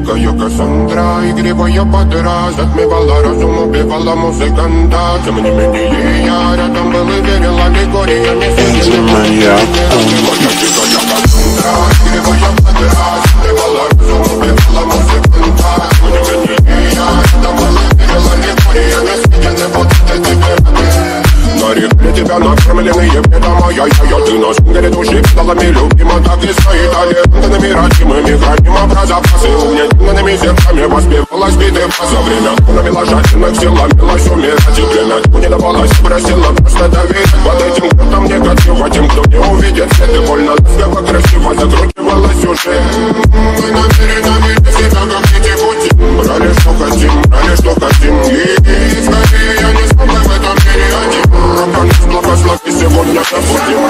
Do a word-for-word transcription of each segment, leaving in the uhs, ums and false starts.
дикая Кассандра, игривая подра, затмевала разум, убивала музыканта. Тем не менее я рядом был и верил аллегориями. Моя дикая Кассандра, игривая подра, затмевала разум, убивала музыканта. Тем не менее я рядом был и верил аллегориями. Съедены вот эти пираты. Нарекли тебя накормленные бедом, ай-яй-яй, ты на шунгере души педалами любима, так и свои талентами родимыми, храним образопасы, угнетенными сердцами воспевалась биты за время, навела жадных сил, ломилась умирать, и время не давалось, просила просто доверить под этим кто-то негатива, тем, кто не увидит свет, и больно ласково, красиво закручивалась уже. Мы намерены видеть себя, как эти пути, брали, что хотим, брали, что хотим, и скорее я не смог в этом мире один. Рабанец, благослови, сегодня забудем.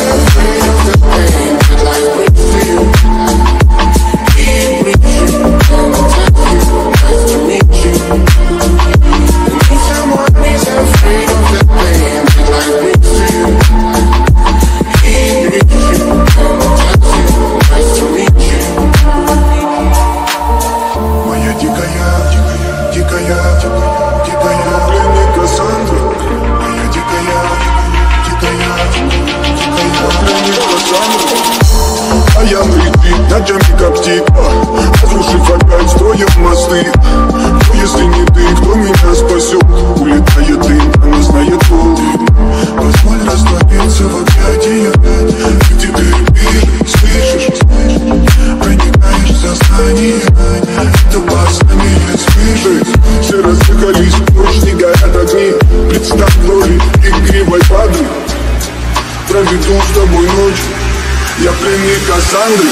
Моя дикая, дикая, дикая, дикая пленник Кассандра. Моя дикая, дикая, дикая пленник Кассандра. А я летит, ночами коптит, разрушив опять, строив мосты. Но если не ты, кто меня спасет? Улетает дым, она знает пол. Позволь раствориться в объятиях, где ты репишь, слышишь? Проникаешь в сознание, это опаснее слышать. Все разъехались, ночь не горят огни. Представь в роли игривой падры. Проведу с тобой ночь, я пленник Кассандры.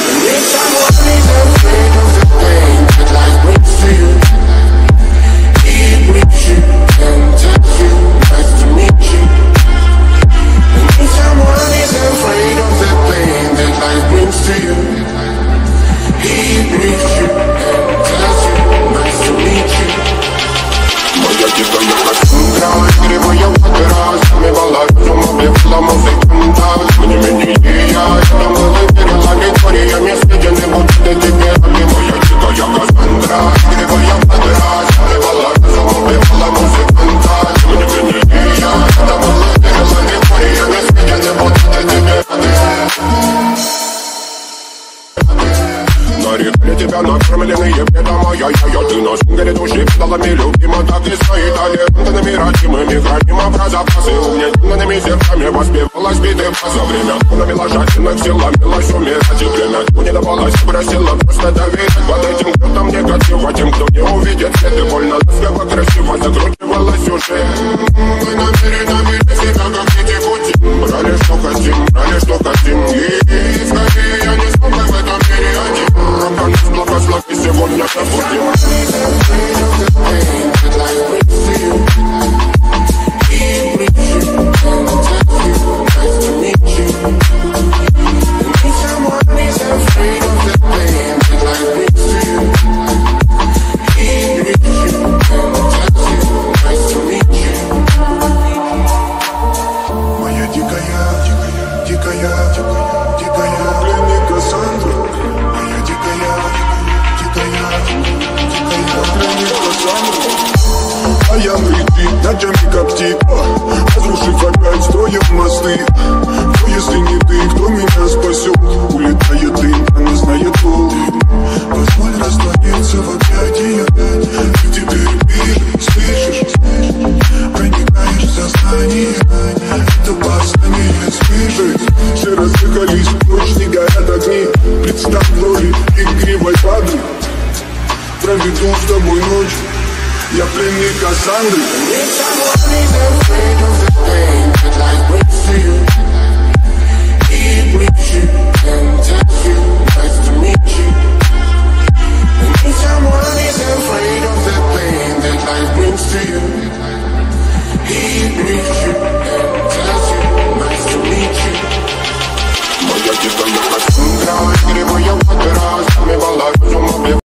Нарекли тебя накормленные бедом, ай-яй-яй, ты на шунгере души педалами любима, так и свои талентами родимыми, храним образопасы, угнетенными сердцами воспевалась биты за время, навела жадных сил, ломилась умирать, и время не давалось, просила просто доверить под этим кто-то негатива, тем, кто не увидит свет, и больно ласково, красиво закручивалась уже. Мы намерены видеть себя, как эти пути, брали, что хотим, брали, что хотим, и скорее я не смог в этом мире один. Рабанец, благослови, сегодня забудем. Моя дикая, дикая, дикая, дикая пленник Кассандра. Моя дикая, дикая, дикая пленник Кассандра. А я летит, ночами коптит, разрушив опять, строив мосты. Но если не ты, кто меня спасет? Улетает дым, она знает пол. Позволь раствориться в объятиях, где ты репишь, слышишь? Проникаешь в сознание, это опаснее слышать. Все разъехались, ночь не горят огни. Представь в роли игривой падры. Проведу с тобой ночь, я пленник Кассандры. Keep reaching and touch you.